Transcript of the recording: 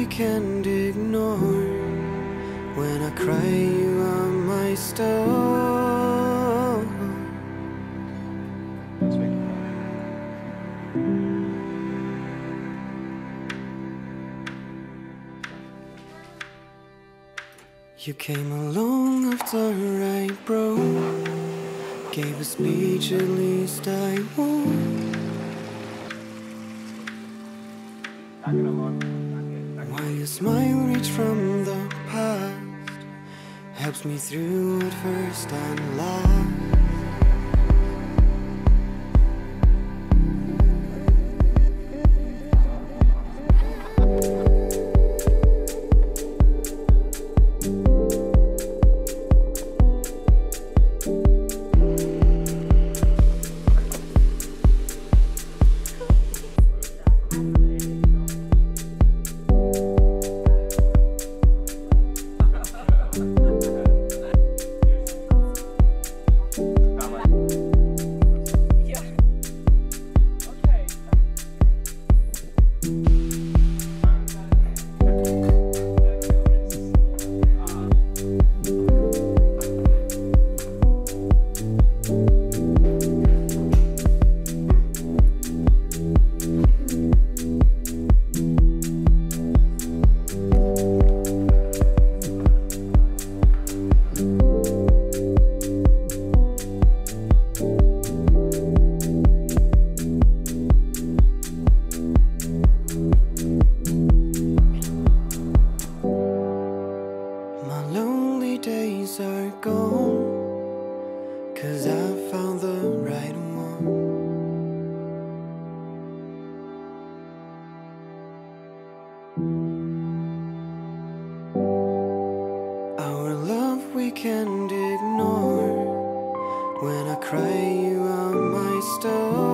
can't ignore. When I cry, you are my star. You came along after I broke, gave a speech, at least I won. While your smile reached from the past, helps me through at first and last. Can't ignore. When I cry, you are my star.